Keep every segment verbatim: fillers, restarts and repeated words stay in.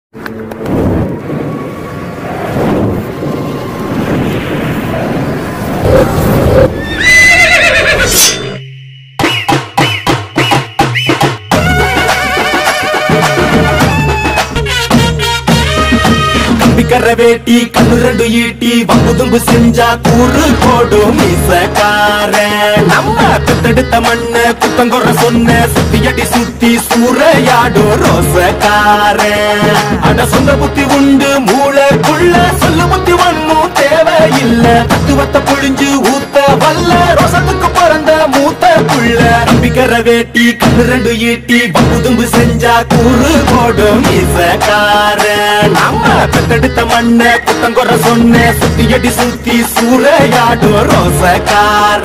வேட்டி கண்ணு ரெண்டு ஈட்டி வம்புதும்பு செஞ்சா கூறு போடும் மீசக்கார நம்ம பெத்தெடுத்த மண்ணு குத்தங்குற சொன்ன சுத்தியடி சுத்தி சூறையாடும் ரோசக்கார அட சொந்த புத்தி உண்டு மூளைக்குள்ள சொல்லு புத்தி ஒண்ணும் தேவையில்லை தத்துவத்தை பொழிஞ்சு ஊத்த வல்ல ரோசத்துக்கு பிறந்த மூத்த புள்ள நம்பிக்கிற வேட்டி கண்ணு ரெண்டு ஈட்டி வம்புதும்பு செஞ்சா கூறு போடும் மீசக்கார நம்ம பெத்தெடுத்த மண்ண குத்தங்குற சொன்ன சுத்தியடி சுத்தி சூறையாடும் ரோசக்கார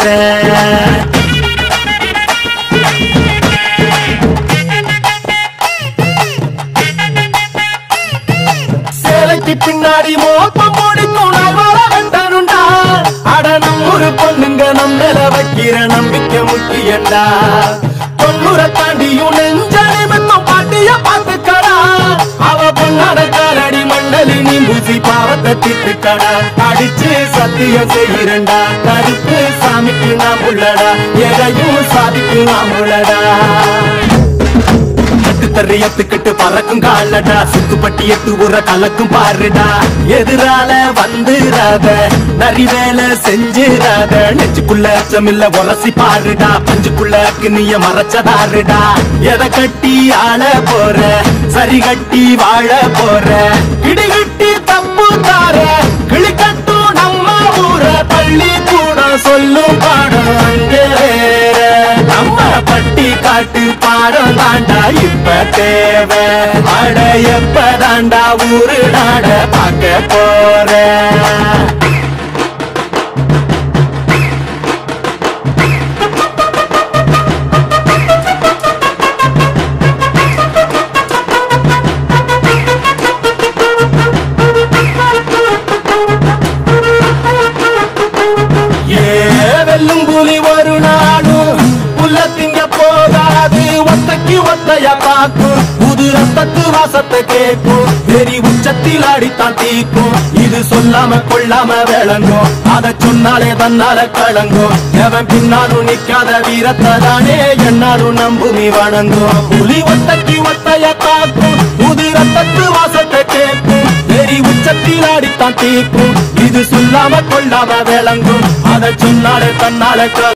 சேலைக்கு பின்னாடி மோப்பம் முடிக்கும் நவர வேண்டானுண்டா அடனம் ஒரு பொண்ணுங்க நம்மள வைக்கிற நம்பிக்கை முக்கியண்டா தொண்ணூரை தாண்டியும் நெஞ்ச நிமித்தம் பாட்டிய பார்த்துக்கடா அவ பொண்ணாட காலடி மண்டலி நீ பூசி பாவத்தை திட்டுக்கடா அடிச்சு சத்தியம் செய்கிறண்டா கருப்பு சாமிக்கு நாம் உள்ளடா எதையும் சாதிக்கு நாம் உள்ளடா தரியத்துக்கிட்டு பறக்கும் காலடா சுத்துப்பட்டி எட்டு ஊற கலக்கும் பாருடா எதிரால வந்துராத நரி வேலை செஞ்சிராத நெஞ்சுக்குள்ள அச்சமில்ல உரசி பாருடா பஞ்சுக்குள்ள கிண்ணிய மறைச்சதாருடா எதை கட்டி ஆள போற சரி கட்டி வாழ போற இடிகட்டி தப்பு தார கிளி கட்டும் நம்ம ஊர பள்ளி கூட சொல்லும் பாடம் அங்கே நம்ம பட்டி காட்டு பாடம் தாண்டா இப்ப தேவை அட எப்ப தாண்டா ஊரு நாட பார்க்க போற வெல்லும் புலி ஒரு நாளும் புல்ல திங்க போகாது ஒத்தைக்கு ஒத்தைய பார்க்கும் புது ரத்தத்து வாசத்தை கேட்கும் வெறி உச்சத்தில் ஆடித்தான் தீக்கும் இது சொல்லாம கொள்ளாம விளங்கும் அதை சொன்னாலே தன்னால கலங்கும் எவன் பின்னாலும் நிக்காத வீரத்தை தானே என்னாலும் நம்புமி வணங்கும் புலி ஒத்தைக்கு ஒத்தைய பார்க்கும் புது ரத்தத்து வாசத்தை கேட்கும் வெறி உச்சத்தில் ஆடித்தான் தீக்கும் இது சொல்லாம கொள்ளாம விளங்கும் அதை சொன்னாலே தன்னால